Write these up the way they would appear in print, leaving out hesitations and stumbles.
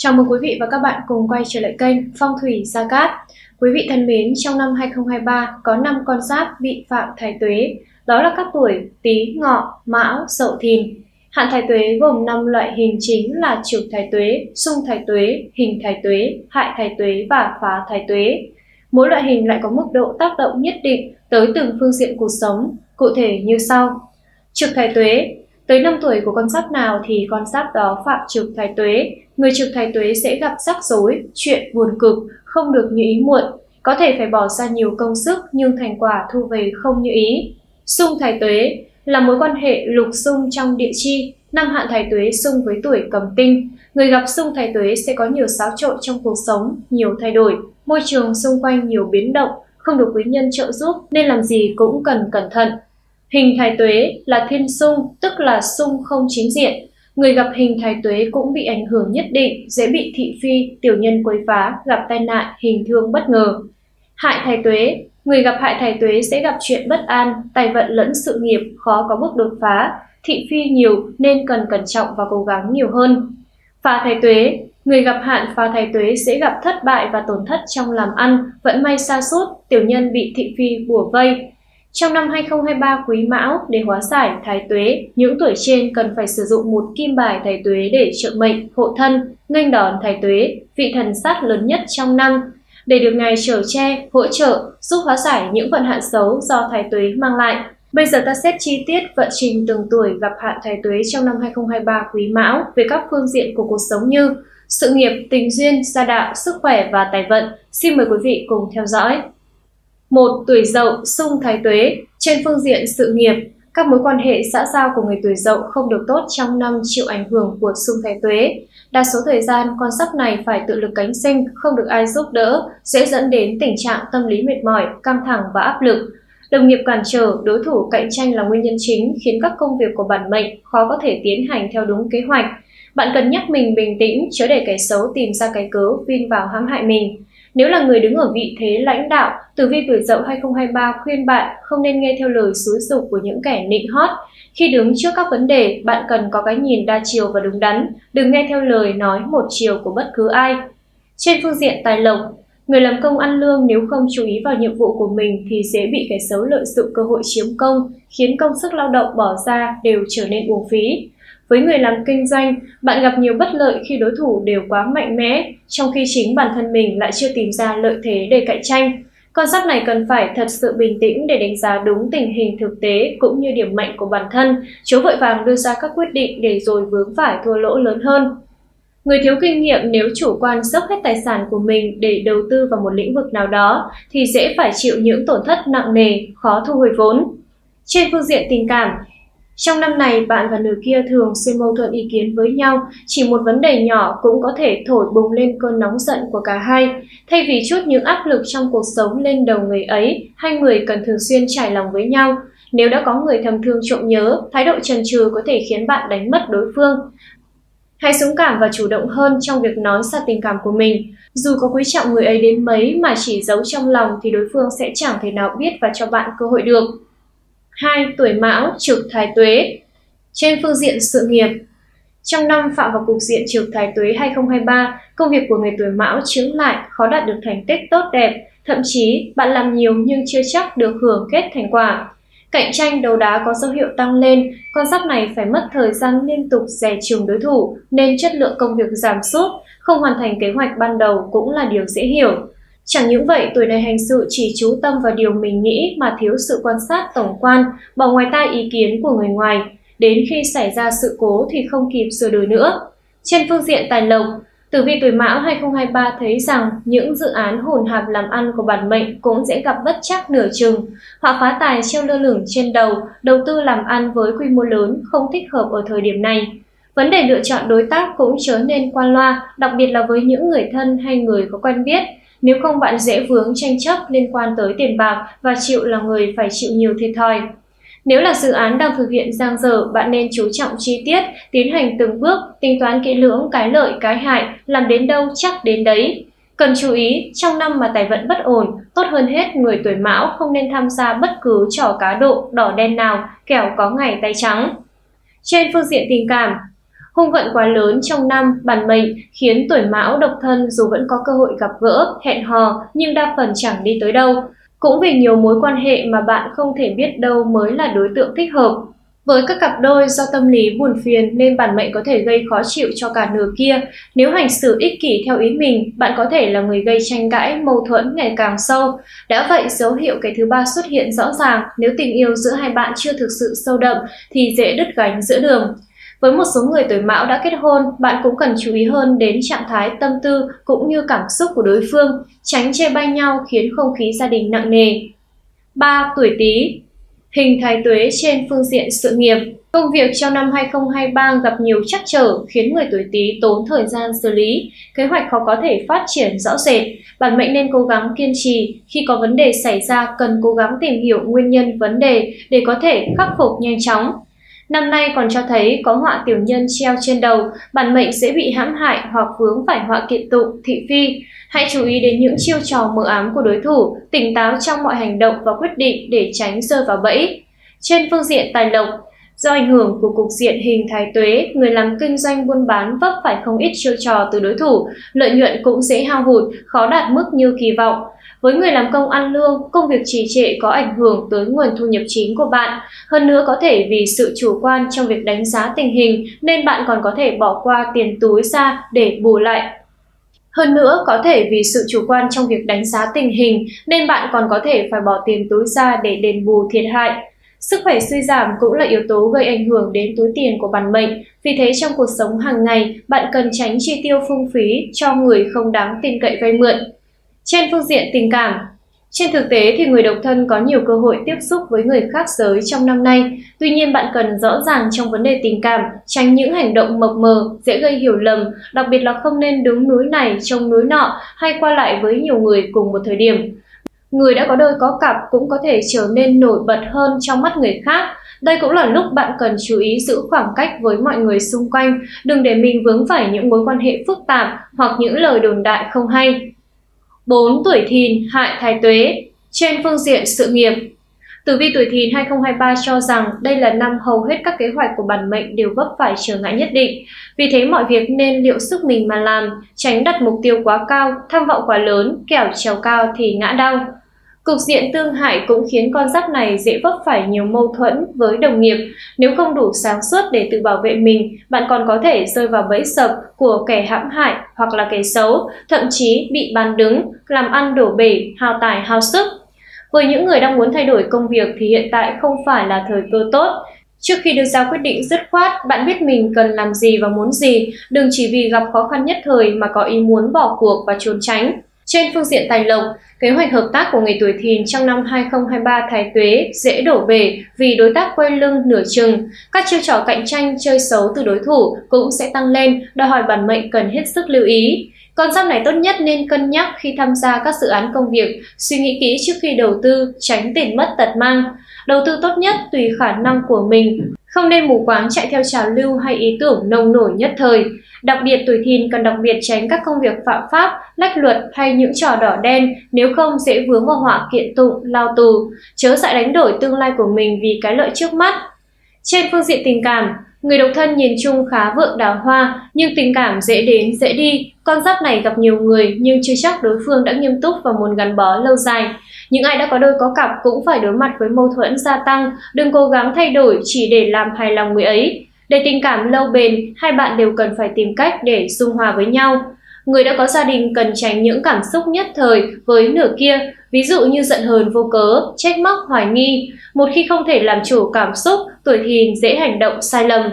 Chào mừng quý vị và các bạn cùng quay trở lại kênh Phong thủy Gia Cát. Quý vị thân mến, trong năm 2023 có 5 con giáp bị phạm thái tuế, đó là các tuổi Tý, Ngọ, Mão, Dậu, Thìn. Hạn thái tuế gồm 5 loại hình chính là trực thái tuế, xung thái tuế, hình thái tuế, hại thái tuế và phá thái tuế. Mỗi loại hình lại có mức độ tác động nhất định tới từng phương diện cuộc sống, cụ thể như sau. Trực thái tuế. Tới 5 tuổi của con giáp nào thì con giáp đó phạm trực thái tuế. Người trực thái tuế sẽ gặp rắc rối, chuyện buồn cực, không được như ý muộn, có thể phải bỏ ra nhiều công sức nhưng thành quả thu về không như ý. Xung thái tuế là mối quan hệ lục xung trong địa chi. Năm hạn thái tuế xung với tuổi Cầm Tinh, người gặp xung thái tuế sẽ có nhiều xáo trộn trong cuộc sống, nhiều thay đổi, môi trường xung quanh nhiều biến động, không được quý nhân trợ giúp nên làm gì cũng cần cẩn thận. Hình thái tuế là thiên xung, tức là xung không chính diện. Người gặp hình thái tuế cũng bị ảnh hưởng nhất định, dễ bị thị phi, tiểu nhân quấy phá, gặp tai nạn, hình thương bất ngờ. Hại thái tuế. Người gặp hại thái tuế sẽ gặp chuyện bất an, tài vận lẫn sự nghiệp khó có bước đột phá, thị phi nhiều nên cần cẩn trọng và cố gắng nhiều hơn. Phá thái tuế. Người gặp hạn phá thái tuế sẽ gặp thất bại và tổn thất trong làm ăn, vận may sa sút, tiểu nhân bị thị phi bủa vây. Trong năm 2023 Quý Mão, để hóa giải thái tuế, những tuổi trên cần phải sử dụng một kim bài thái tuế để trợ mệnh, hộ thân, nghênh đón thái tuế, vị thần sát lớn nhất trong năm, để được ngài chở che, hỗ trợ, giúp hóa giải những vận hạn xấu do thái tuế mang lại. Bây giờ ta xét chi tiết vận trình từng tuổi gặp hạn thái tuế trong năm 2023 Quý Mão về các phương diện của cuộc sống như sự nghiệp, tình duyên, gia đạo, sức khỏe và tài vận. Xin mời quý vị cùng theo dõi. 1. Tuổi Dậu, xung thái tuế. Trên phương diện sự nghiệp, các mối quan hệ xã giao của người tuổi Dậu không được tốt trong năm, chịu ảnh hưởng của xung thái tuế. Đa số thời gian, con giáp này phải tự lực cánh sinh, không được ai giúp đỡ, dễ dẫn đến tình trạng tâm lý mệt mỏi, căng thẳng và áp lực. Đồng nghiệp cản trở, đối thủ cạnh tranh là nguyên nhân chính khiến các công việc của bản mệnh khó có thể tiến hành theo đúng kế hoạch. Bạn cần nhắc mình bình tĩnh, chớ để kẻ xấu tìm ra cái cớ vin vào hãm hại mình. Nếu là người đứng ở vị thế lãnh đạo, tử vi tuổi Dậu 2023 khuyên bạn không nên nghe theo lời xúi giục của những kẻ nịnh hót. Khi đứng trước các vấn đề, bạn cần có cái nhìn đa chiều và đúng đắn, đừng nghe theo lời nói một chiều của bất cứ ai. Trên phương diện tài lộc, người làm công ăn lương nếu không chú ý vào nhiệm vụ của mình thì dễ bị kẻ xấu lợi dụng cơ hội chiếm công, khiến công sức lao động bỏ ra đều trở nên uổng phí. Với người làm kinh doanh, bạn gặp nhiều bất lợi khi đối thủ đều quá mạnh mẽ, trong khi chính bản thân mình lại chưa tìm ra lợi thế để cạnh tranh. Con giáp này cần phải thật sự bình tĩnh để đánh giá đúng tình hình thực tế cũng như điểm mạnh của bản thân, chớ vội vàng đưa ra các quyết định để rồi vướng phải thua lỗ lớn hơn. Người thiếu kinh nghiệm nếu chủ quan dốc hết tài sản của mình để đầu tư vào một lĩnh vực nào đó thì dễ phải chịu những tổn thất nặng nề, khó thu hồi vốn. Trên phương diện tình cảm, trong năm này, bạn và nửa kia thường xuyên mâu thuẫn ý kiến với nhau, chỉ một vấn đề nhỏ cũng có thể thổi bùng lên cơn nóng giận của cả hai. Thay vì trút những áp lực trong cuộc sống lên đầu người ấy, hai người cần thường xuyên trải lòng với nhau. Nếu đã có người thầm thương trộm nhớ, thái độ chần chừ có thể khiến bạn đánh mất đối phương. Hãy dũng cảm và chủ động hơn trong việc nói ra tình cảm của mình. Dù có quý trọng người ấy đến mấy mà chỉ giấu trong lòng thì đối phương sẽ chẳng thể nào biết và cho bạn cơ hội được. 2. Tuổi Mão, trực thái tuế. Trên phương diện sự nghiệp, trong năm phạm vào cục diện trực thái tuế 2023, công việc của người tuổi Mão chững lại, khó đạt được thành tích tốt đẹp, thậm chí bạn làm nhiều nhưng chưa chắc được hưởng kết thành quả. Cạnh tranh đấu đá có dấu hiệu tăng lên, con giáp này phải mất thời gian liên tục dè chừng đối thủ nên chất lượng công việc giảm sút, không hoàn thành kế hoạch ban đầu cũng là điều dễ hiểu. Chẳng những vậy, tuổi này hành sự chỉ chú tâm vào điều mình nghĩ mà thiếu sự quan sát tổng quan, bỏ ngoài tai ý kiến của người ngoài. Đến khi xảy ra sự cố thì không kịp sửa đổi nữa. Trên phương diện tài lộc, tử vi tuổi Mão 2023 thấy rằng những dự án hồn hạp làm ăn của bản mệnh cũng sẽ gặp bất trắc nửa chừng. Họa phá tài treo lơ lửng trên đầu tư làm ăn với quy mô lớn không thích hợp ở thời điểm này. Vấn đề lựa chọn đối tác cũng trở nên qua loa, đặc biệt là với những người thân hay người có quen biết. Nếu không bạn dễ vướng tranh chấp liên quan tới tiền bạc và chịu là người phải chịu nhiều thiệt thòi. Nếu là dự án đang thực hiện dang dở, bạn nên chú trọng chi tiết, tiến hành từng bước, tính toán kỹ lưỡng cái lợi cái hại, làm đến đâu chắc đến đấy. Cần chú ý, trong năm mà tài vận bất ổn, tốt hơn hết người tuổi Mão không nên tham gia bất cứ trò cá độ, đỏ đen nào, kẻo có ngày tay trắng. Trên phương diện tình cảm, Hung vận quá lớn trong năm bản mệnh khiến tuổi Mão độc thân dù vẫn có cơ hội gặp gỡ, hẹn hò nhưng đa phần chẳng đi tới đâu. Cũng vì nhiều mối quan hệ mà bạn không thể biết đâu mới là đối tượng thích hợp. Với các cặp đôi do tâm lý buồn phiền nên bản mệnh có thể gây khó chịu cho cả nửa kia. Nếu hành xử ích kỷ theo ý mình, bạn có thể là người gây tranh cãi, mâu thuẫn ngày càng sâu. Đã vậy, dấu hiệu kẻ thứ ba xuất hiện rõ ràng, nếu tình yêu giữa hai bạn chưa thực sự sâu đậm thì dễ đứt gánh giữa đường. Với một số người tuổi Mão đã kết hôn, bạn cũng cần chú ý hơn đến trạng thái tâm tư cũng như cảm xúc của đối phương, tránh chê bai nhau khiến không khí gia đình nặng nề. 3. Tuổi Tý. Hình thái tuế trên phương diện sự nghiệp. Công việc trong năm 2023 gặp nhiều trắc trở khiến người tuổi Tý tốn thời gian xử lý, kế hoạch khó có thể phát triển rõ rệt. Bản mệnh nên cố gắng kiên trì, khi có vấn đề xảy ra cần cố gắng tìm hiểu nguyên nhân vấn đề để có thể khắc phục nhanh chóng. Năm nay còn cho thấy có họa tiểu nhân treo trên đầu, bản mệnh dễ bị hãm hại hoặc vướng phải họa kiện tụng, thị phi. Hãy chú ý đến những chiêu trò mờ ám của đối thủ, tỉnh táo trong mọi hành động và quyết định để tránh rơi vào bẫy. Trên phương diện tài lộc, do ảnh hưởng của cục diện hình thái tuế, người làm kinh doanh buôn bán vấp phải không ít chiêu trò từ đối thủ, lợi nhuận cũng dễ hao hụt, khó đạt mức như kỳ vọng. Với người làm công ăn lương, công việc trì trệ có ảnh hưởng tới nguồn thu nhập chính của bạn. Hơn nữa có thể vì sự chủ quan trong việc đánh giá tình hình nên bạn còn có thể bỏ qua tiền túi ra để bù lại. Hơn nữa, có thể vì sự chủ quan trong việc đánh giá tình hình nên bạn còn có thể phải bỏ tiền túi ra để đền bù thiệt hại. Sức khỏe suy giảm cũng là yếu tố gây ảnh hưởng đến túi tiền của bản mệnh. Vì thế trong cuộc sống hàng ngày, bạn cần tránh chi tiêu phung phí cho người không đáng tin cậy vay mượn. Trên phương diện tình cảm, trên thực tế thì người độc thân có nhiều cơ hội tiếp xúc với người khác giới trong năm nay. Tuy nhiên bạn cần rõ ràng trong vấn đề tình cảm, tránh những hành động mập mờ, dễ gây hiểu lầm, đặc biệt là không nên đứng núi này trông núi nọ hay qua lại với nhiều người cùng một thời điểm. Người đã có đôi có cặp cũng có thể trở nên nổi bật hơn trong mắt người khác. Đây cũng là lúc bạn cần chú ý giữ khoảng cách với mọi người xung quanh, đừng để mình vướng phải những mối quan hệ phức tạp hoặc những lời đồn đại không hay. 4. Tuổi Thìn, hại thái tuế. Trên phương diện sự nghiệp, tử vi tuổi Thìn 2023 cho rằng đây là năm hầu hết các kế hoạch của bản mệnh đều vấp phải trở ngại nhất định. Vì thế mọi việc nên liệu sức mình mà làm, tránh đặt mục tiêu quá cao, tham vọng quá lớn, kẻo trèo cao thì ngã đau. Cục diện tương hại cũng khiến con giáp này dễ vấp phải nhiều mâu thuẫn với đồng nghiệp. Nếu không đủ sáng suốt để tự bảo vệ mình, bạn còn có thể rơi vào bẫy sập của kẻ hãm hại hoặc là kẻ xấu, thậm chí bị bán đứng, làm ăn đổ bể, hao tài hao sức. Với những người đang muốn thay đổi công việc thì hiện tại không phải là thời cơ tốt. Trước khi đưa ra quyết định dứt khoát, bạn biết mình cần làm gì và muốn gì, đừng chỉ vì gặp khó khăn nhất thời mà có ý muốn bỏ cuộc và trốn tránh. Trên phương diện tài lộc, kế hoạch hợp tác của người tuổi Thìn trong năm 2023 thái tuế dễ đổ bể vì đối tác quay lưng nửa chừng. Các chiêu trò cạnh tranh chơi xấu từ đối thủ cũng sẽ tăng lên, đòi hỏi bản mệnh cần hết sức lưu ý. Con giáp này tốt nhất nên cân nhắc khi tham gia các dự án công việc, suy nghĩ kỹ trước khi đầu tư, tránh tiền mất tật mang. Đầu tư tốt nhất tùy khả năng của mình, không nên mù quáng chạy theo trào lưu hay ý tưởng nông nổi nhất thời. Đặc biệt tuổi Thìn cần đặc biệt tránh các công việc phạm pháp, lách luật hay những trò đỏ đen, nếu không dễ vướng vào họa kiện tụng, lao tù. Chớ dại đánh đổi tương lai của mình vì cái lợi trước mắt. Trên phương diện tình cảm, người độc thân nhìn chung khá vượng đào hoa, nhưng tình cảm dễ đến dễ đi. Con giáp này gặp nhiều người nhưng chưa chắc đối phương đã nghiêm túc và muốn gắn bó lâu dài. Những ai đã có đôi có cặp cũng phải đối mặt với mâu thuẫn gia tăng, đừng cố gắng thay đổi chỉ để làm hài lòng người ấy. Để tình cảm lâu bền, hai bạn đều cần phải tìm cách để dung hòa với nhau. Người đã có gia đình cần tránh những cảm xúc nhất thời với nửa kia, ví dụ như giận hờn vô cớ, trách móc, hoài nghi. Một khi không thể làm chủ cảm xúc, tuổi Thìn dễ hành động sai lầm.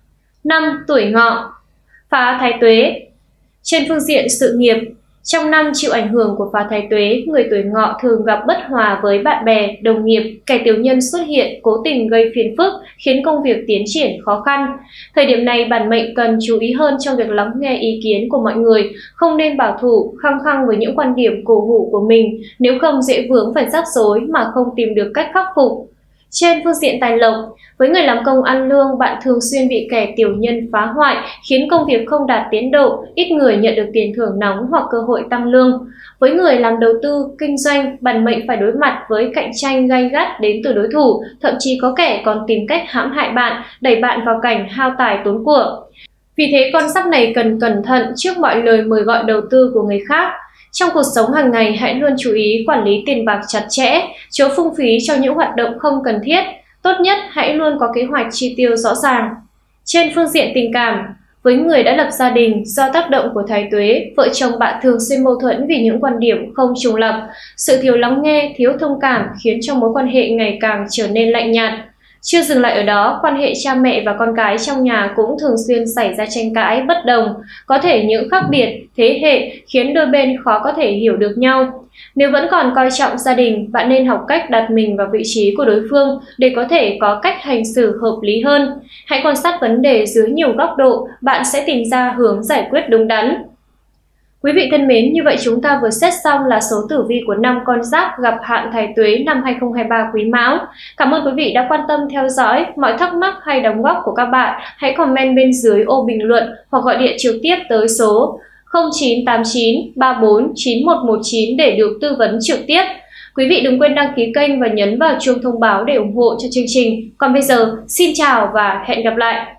5. Tuổi Ngọ, phá thái tuế. Trên phương diện sự nghiệp, trong năm chịu ảnh hưởng của phá thái tuế, người tuổi Ngọ thường gặp bất hòa với bạn bè, đồng nghiệp, kẻ tiểu nhân xuất hiện cố tình gây phiền phức, khiến công việc tiến triển khó khăn. Thời điểm này bản mệnh cần chú ý hơn trong việc lắng nghe ý kiến của mọi người, không nên bảo thủ, khăng khăng với những quan điểm cổ hủ của mình, nếu không dễ vướng phải rắc rối mà không tìm được cách khắc phục. Trên phương diện tài lộc, với người làm công ăn lương, bạn thường xuyên bị kẻ tiểu nhân phá hoại, khiến công việc không đạt tiến độ, ít người nhận được tiền thưởng nóng hoặc cơ hội tăng lương. Với người làm đầu tư, kinh doanh, bản mệnh phải đối mặt với cạnh tranh gay gắt đến từ đối thủ, thậm chí có kẻ còn tìm cách hãm hại bạn, đẩy bạn vào cảnh hao tài tốn của. Vì thế con giáp này cần cẩn thận trước mọi lời mời gọi đầu tư của người khác. Trong cuộc sống hàng ngày hãy luôn chú ý quản lý tiền bạc chặt chẽ, chớ phung phí cho những hoạt động không cần thiết. Tốt nhất hãy luôn có kế hoạch chi tiêu rõ ràng. Trên phương diện tình cảm, với người đã lập gia đình, do tác động của thái tuế, vợ chồng bạn thường xuyên mâu thuẫn vì những quan điểm không trùng lập. Sự thiếu lắng nghe, thiếu thông cảm khiến cho mối quan hệ ngày càng trở nên lạnh nhạt. Chưa dừng lại ở đó, quan hệ cha mẹ và con cái trong nhà cũng thường xuyên xảy ra tranh cãi, bất đồng. Có thể những khác biệt, thế hệ khiến đôi bên khó có thể hiểu được nhau. Nếu vẫn còn coi trọng gia đình, bạn nên học cách đặt mình vào vị trí của đối phương để có thể có cách hành xử hợp lý hơn. Hãy quan sát vấn đề dưới nhiều góc độ, bạn sẽ tìm ra hướng giải quyết đúng đắn. Quý vị thân mến, như vậy chúng ta vừa xét xong là số tử vi của 5 con giáp gặp hạn Thái Tuế năm 2023 Quý Mão. Cảm ơn quý vị đã quan tâm theo dõi. Mọi thắc mắc hay đóng góp của các bạn hãy comment bên dưới ô bình luận hoặc gọi điện trực tiếp tới số 0989 34 9119 để được tư vấn trực tiếp. Quý vị đừng quên đăng ký kênh và nhấn vào chuông thông báo để ủng hộ cho chương trình. Còn bây giờ, xin chào và hẹn gặp lại!